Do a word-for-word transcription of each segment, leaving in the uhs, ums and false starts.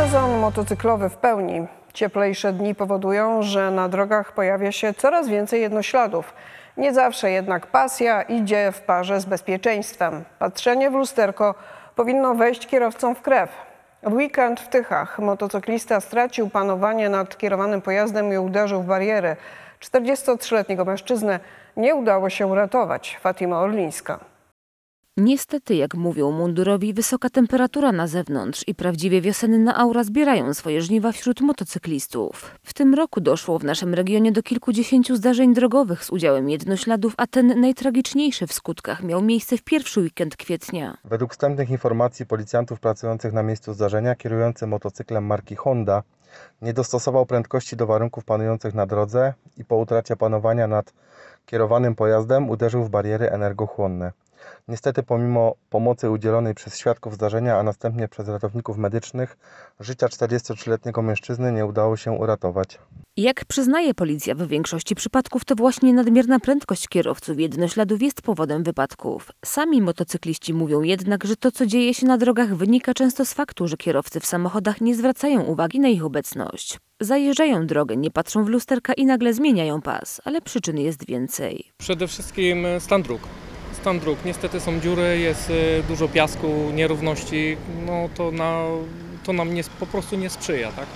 Sezon motocyklowy w pełni. Cieplejsze dni powodują, że na drogach pojawia się coraz więcej jednośladów. Nie zawsze jednak pasja idzie w parze z bezpieczeństwem. Patrzenie w lusterko powinno wejść kierowcom w krew. W weekend w Tychach motocyklista stracił panowanie nad kierowanym pojazdem i uderzył w bariery. czterdziestotrzyletniego mężczyznę nie udało się uratować. Fatima Orlińska. Niestety, jak mówią mundurowi, wysoka temperatura na zewnątrz i prawdziwie wiosenna aura zbierają swoje żniwa wśród motocyklistów. W tym roku doszło w naszym regionie do kilkudziesięciu zdarzeń drogowych z udziałem jednośladów, a ten najtragiczniejszy w skutkach miał miejsce w pierwszy weekend kwietnia. Według wstępnych informacji policjantów pracujących na miejscu zdarzenia, kierujący motocyklem marki Honda nie dostosował prędkości do warunków panujących na drodze i po utracie panowania nad kierowanym pojazdem uderzył w bariery energochłonne. Niestety pomimo pomocy udzielonej przez świadków zdarzenia, a następnie przez ratowników medycznych, życia czterdziestotrzyletniego mężczyzny nie udało się uratować. Jak przyznaje policja, w większości przypadków to właśnie nadmierna prędkość kierowców jednośladów jest powodem wypadków. Sami motocykliści mówią jednak, że to, co dzieje się na drogach, wynika często z faktu, że kierowcy w samochodach nie zwracają uwagi na ich obecność. Zajeżdżają drogę, nie patrzą w lusterka i nagle zmieniają pas, ale przyczyn jest więcej. Przede wszystkim stan dróg. Stan dróg. Niestety są dziury, jest dużo piasku, nierówności, no to, na, to nam nie, po prostu nie sprzyja, tak?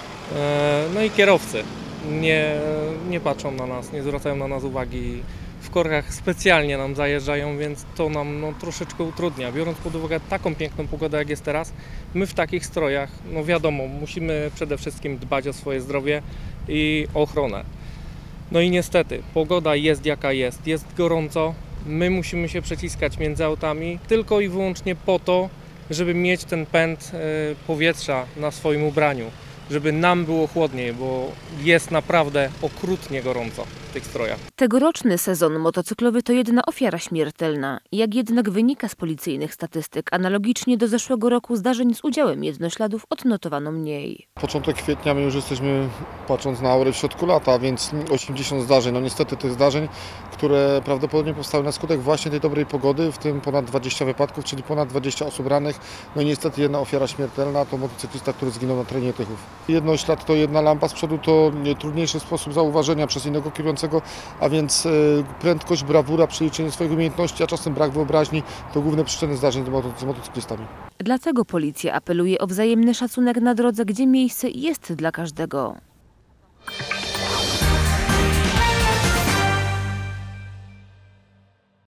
No i kierowcy nie, nie patrzą na nas, nie zwracają na nas uwagi. W korkach specjalnie nam zajeżdżają, więc to nam no, troszeczkę utrudnia. Biorąc pod uwagę taką piękną pogodę, jak jest teraz, my w takich strojach, no wiadomo, musimy przede wszystkim dbać o swoje zdrowie i o ochronę. No i niestety, pogoda jest jaka jest, jest gorąco. My musimy się przeciskać między autami tylko i wyłącznie po to, żeby mieć ten pęd powietrza na swoim ubraniu, żeby nam było chłodniej, bo jest naprawdę okrutnie gorąco w tych strojach. Tegoroczny sezon motocyklowy to jedna ofiara śmiertelna. Jak jednak wynika z policyjnych statystyk, analogicznie do zeszłego roku zdarzeń z udziałem jednośladów odnotowano mniej. Początek kwietnia my już jesteśmy, patrząc na aurę, w środku lata, więc osiemdziesiąt zdarzeń. No niestety tych zdarzeń, które prawdopodobnie powstały na skutek właśnie tej dobrej pogody, w tym ponad dwadzieścia wypadków, czyli ponad dwadzieścia osób rannych. No i niestety jedna ofiara śmiertelna to motocyklista, który zginął na terenie Tychów. Jednoślad to jedna lampa z przodu, to trudniejszy sposób zauważenia przez innego kierującego, a więc prędkość, brawura, przeliczenie swoich umiejętności, a czasem brak wyobraźni to główne przyczyny zdarzeń z motocyklistami. Dlatego policja apeluje o wzajemny szacunek na drodze, gdzie miejsce jest dla każdego.